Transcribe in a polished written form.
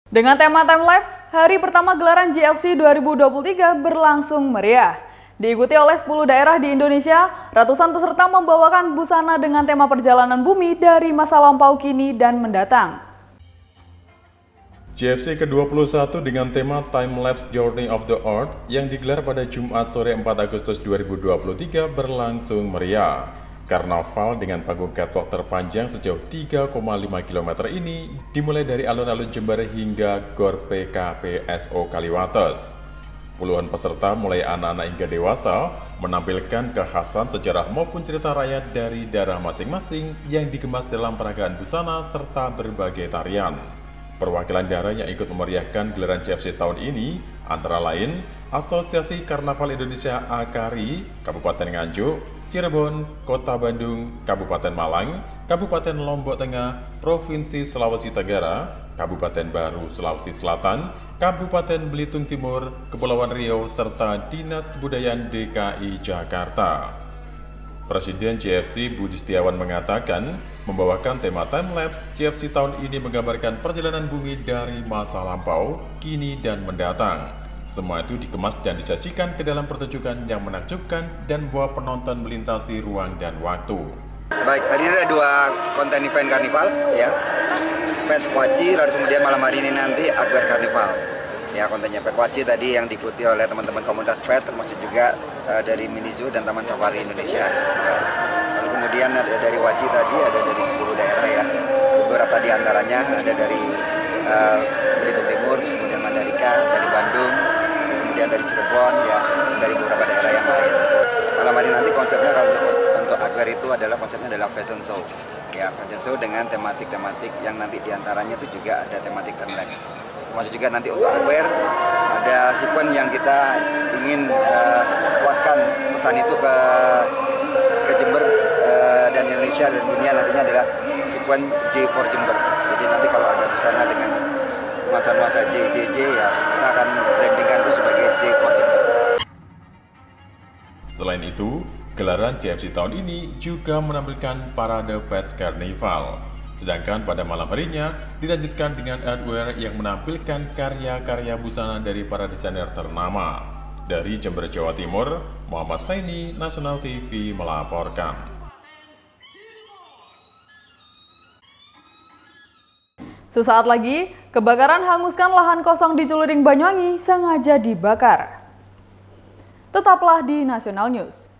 Dengan tema Timelapse, hari pertama gelaran JFC 2023 berlangsung meriah. Diikuti oleh 10 daerah di Indonesia, ratusan peserta membawakan busana dengan tema perjalanan bumi dari masa lampau, kini, dan mendatang. JFC ke-21 dengan tema Timelapse Journey of the Earth yang digelar pada Jumat sore 4 Agustus 2023 berlangsung meriah. Karnaval dengan panggung catwalk terpanjang sejauh 3,5 km ini dimulai dari alun-alun Jember hingga Gor PKPSO Kaliwates. Puluhan peserta mulai anak-anak hingga dewasa menampilkan kekhasan sejarah maupun cerita rakyat dari daerah masing-masing yang dikemas dalam peragaan busana serta berbagai tarian. Perwakilan daerah yang ikut memeriahkan gelaran JFC tahun ini antara lain Asosiasi Karnaval Indonesia AKARI, Kabupaten Nganjuk, Cirebon, Kota Bandung, Kabupaten Malang, Kabupaten Lombok Tengah, Provinsi Sulawesi Tenggara, Kabupaten Baru Sulawesi Selatan, Kabupaten Belitung Timur, Kepulauan Riau, serta Dinas Kebudayaan DKI Jakarta. Presiden JFC Budi Setiawan mengatakan, membawakan tema Timelapse, JFC tahun ini menggambarkan perjalanan bumi dari masa lampau, kini, dan mendatang. Semua itu dikemas dan disajikan ke dalam pertunjukan yang menakjubkan dan membawa penonton melintasi ruang dan waktu. Baik, hari ini ada dua konten event karnival, ya. Pet Waci, lalu kemudian malam hari ini nanti Akbar Karnival. Ya, kontennya Pet Waci tadi yang diikuti oleh teman-teman komunitas pet, termasuk juga dari Mini Zoo dan Taman Safari Indonesia. Lalu kemudian ada dari Waci tadi ada dari 10 daerah, ya. Beberapa di antaranya ada dari Belitung Timur, kemudian Mandalika, dari Bandung, kemudian dari Cirebon, ya, dari beberapa daerah yang lain. Malam hari nanti konsepnya kalau untuk Akbar itu adalah konsepnya adalah fashion show, ya, fashion show dengan tematik-tematik yang nanti diantaranya itu juga ada tematik timelapse. Termasuk juga nanti untuk Akbar ada sekuen yang kita ingin kuatkan pesan itu ke Jember dan Indonesia dan dunia, nantinya adalah sekuen J for Jember. Jadi nanti kalau ada busana dengan nuansa-nuansa JJJ, ya, kita akan brandingkan itu sebagai J for Jember. Selain itu, gelaran JFC tahun ini juga menampilkan parade Pets Carnival. Sedangkan pada malam harinya dilanjutkan dengan Artwear yang menampilkan karya-karya busana dari para desainer ternama. Dari Jember, Jawa Timur, Muhammad Saini, Nasional TV melaporkan. Sesaat lagi, kebakaran hanguskan lahan kosong di Culuding, Banyuwangi sengaja dibakar. Tetaplah di Nasional News.